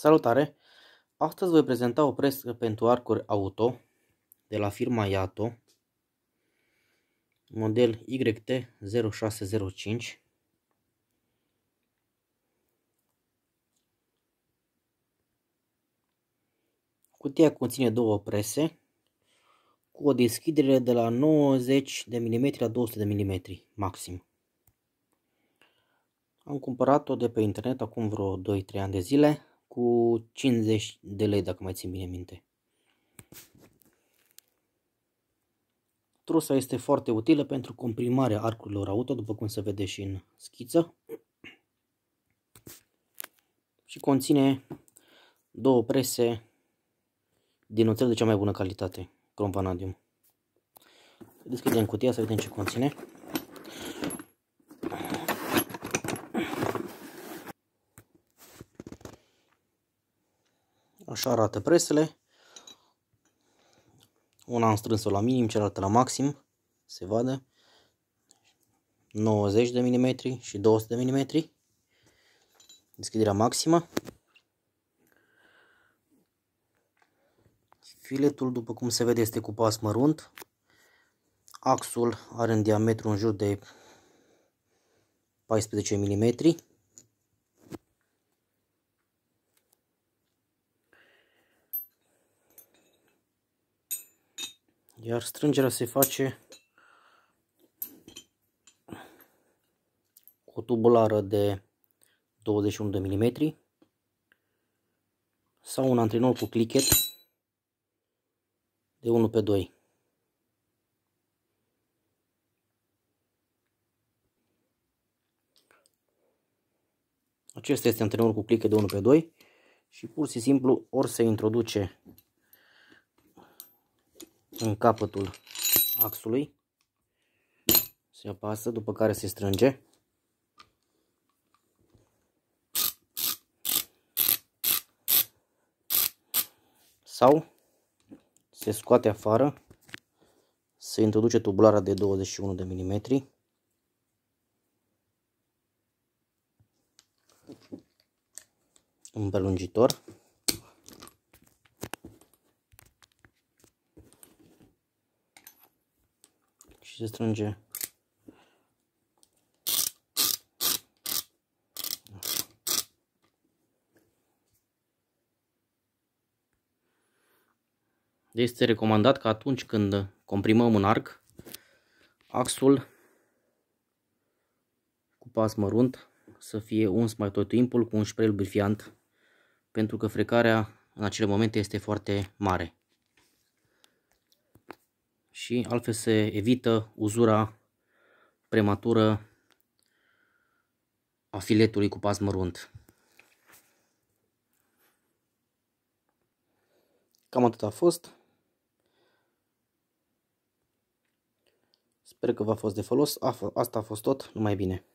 Salutare! Astăzi voi prezenta o presă pentru arcuri auto de la firma Yato, model YT0605. Cutia conține două prese cu o deschidere de la 90 de mm la 200 de mm maxim. Am cumpărat-o de pe internet acum vreo 2-3 ani de zile cu 50 de lei, dacă mai țin bine minte. Trusa este foarte utilă pentru comprimarea arcurilor auto, după cum se vede și în schiță. Și conține două prese din oțel de cea mai bună calitate, crom vanadium. Deschidem cutia să vedem ce conține. Așa arată presele. Una am strâns-o la minim, cealaltă la maxim, se vadă. 90 de mm și 200 de mm. Deschiderea maximă. Filetul, după cum se vede, este cu pas mărunt. Axul are în diametru în jur de 14 mm. Iar strângerea se face cu o tubulară de 21 de mm sau un antrenor cu clichet de 1x2. Acesta este antrenorul cu clichet de 1x2 și pur și simplu ori se introduce în capătul axului, se apasă, după care se strânge. Sau se scoate afară, se introduce tubulara de 21 de mm. În prelungitor. Și se strânge . Este recomandat că atunci când comprimăm un arc, axul cu pas mărunt să fie uns mai tot timpul cu un spray lubrifiant, pentru că frecarea în acele momente este foarte mare. Și altfel se evită uzura prematură a filetului cu pas mărunt. Cam atât a fost. Sper că v-a fost de folos. Asta a fost tot. Numai bine!